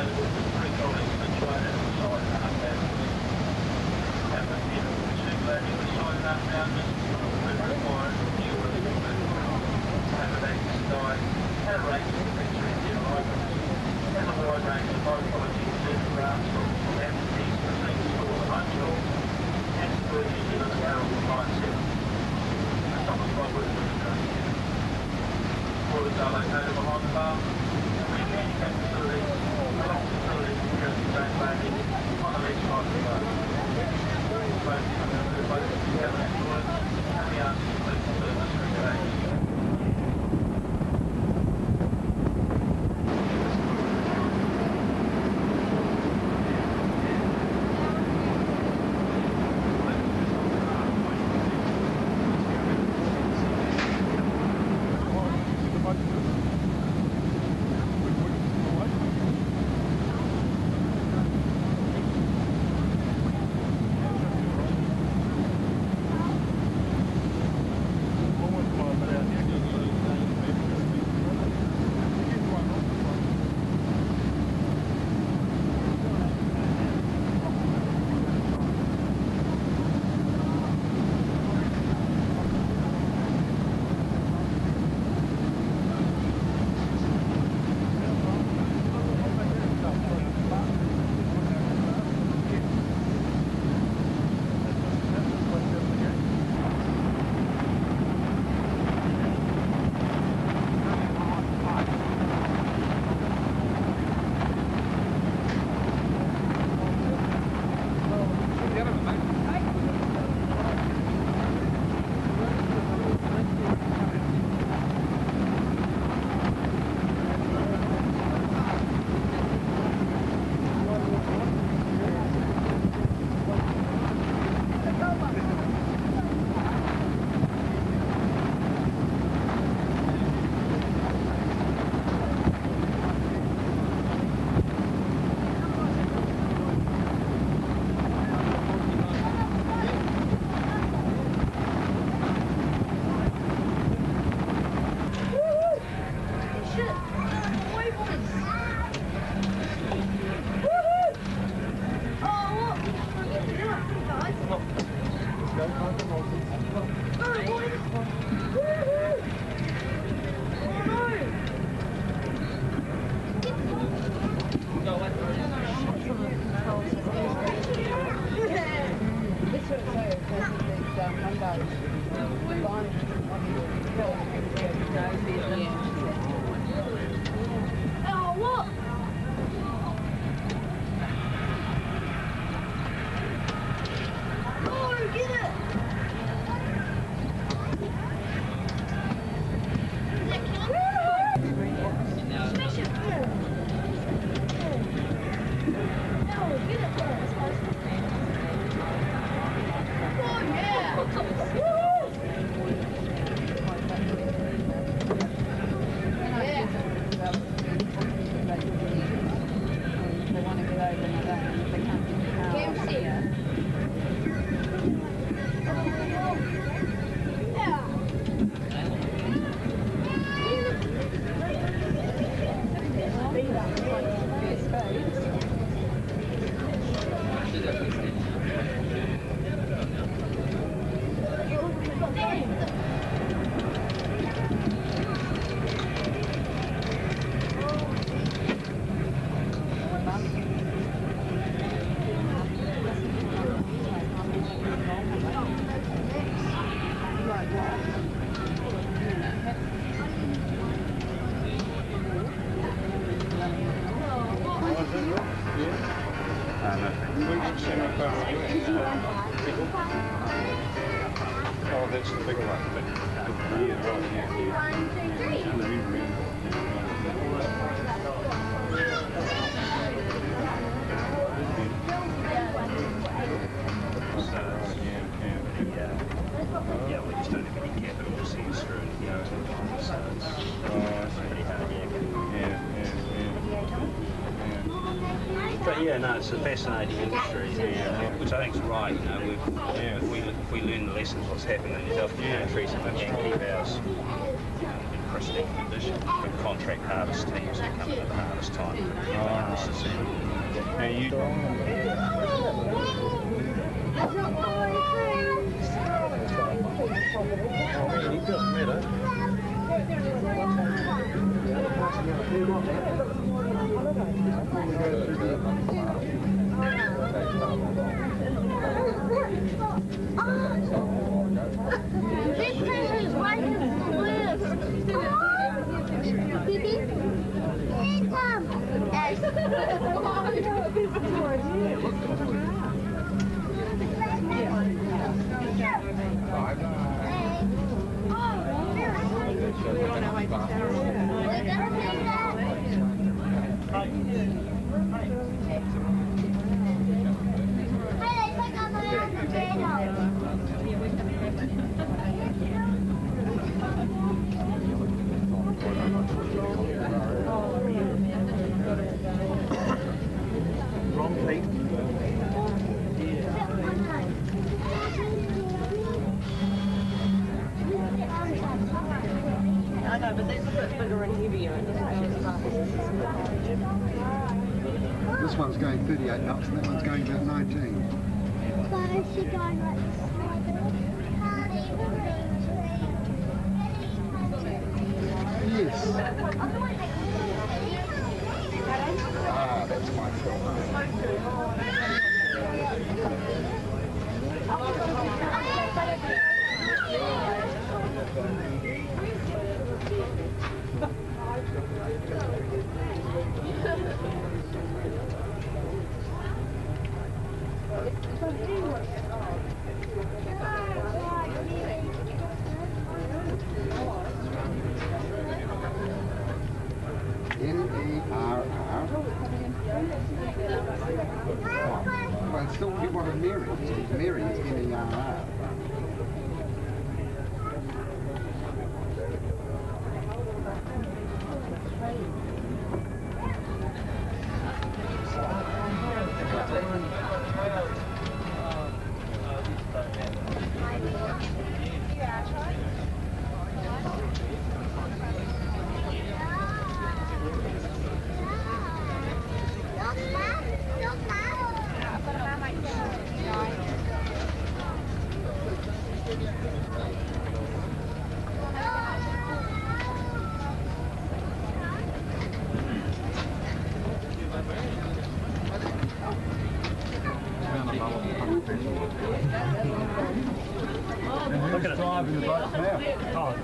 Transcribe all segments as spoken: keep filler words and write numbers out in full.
available for three colleagues situated inside and up there. And the two landing beside and up now, just will require fuel and equipment. And the next sky, and rates to picture Indian items. And a wide range of high quality aircraft from amenities for things for the home shop and for New Zealand apparel for mindset. Some of my work with the country. Orders are located behind the bar, and we have handicap facilities, along facilities for courtesy train landing on the left side of the boat. Both the boat is together and work, and we ask you to please observe this regulation. Oh, that's the bigger one. But, yeah, right, yeah, Yeah, we just don't have any capital to see us through, you know, so it's, uh, it's pretty hard, yeah. yeah, yeah, yeah. But yeah, no, it's a fascinating industry, yeah, which I think is right. You know, we've, yeah, if we if we learn the lessons what's happening in other countries, and we can keep ours in pristine condition, with contract harvest teams who come in at the harvest time. Oh, this is it. Now you. I know, but this is a bit bigger and heavier. This one's going thirty-eight knots and that one's going about nineteen. But is she going like Yes. Ah, that's my fault. N E R R. Well, it's still what a Mary is. Mary is N E R R. Look at it. Driving the boat now. Oh,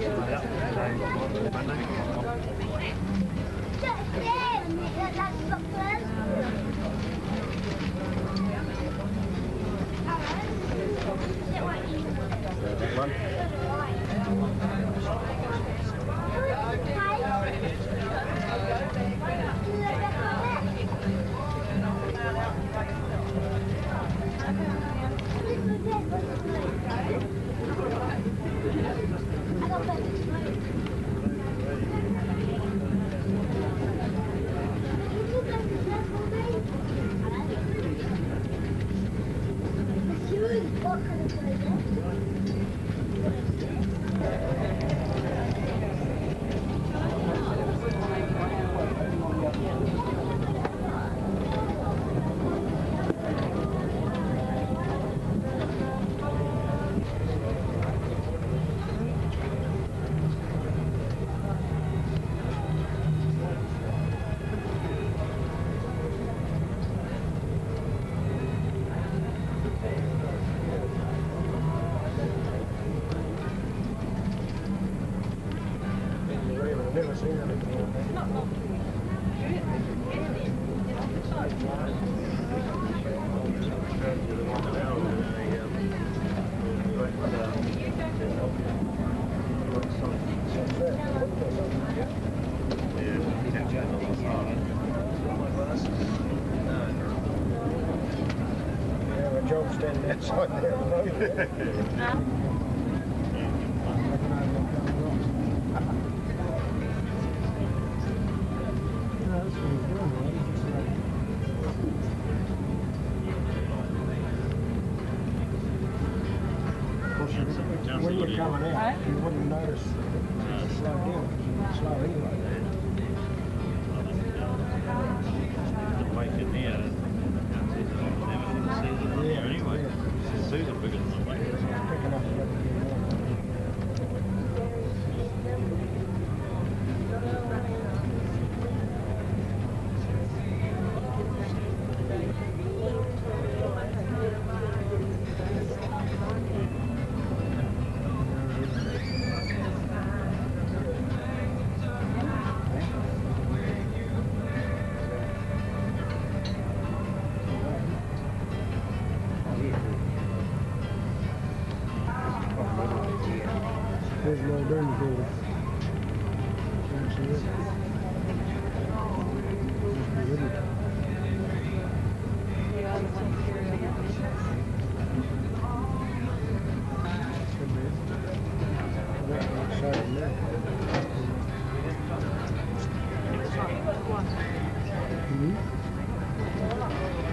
Job standing outside there at the moment. wouldn't notice it slow down. Slow anyway. The lake in there, never sees it in there anyway. Seas are bigger than the lake. Picking up a little bit more. There's no dirty building. That's it. Mm-hmm.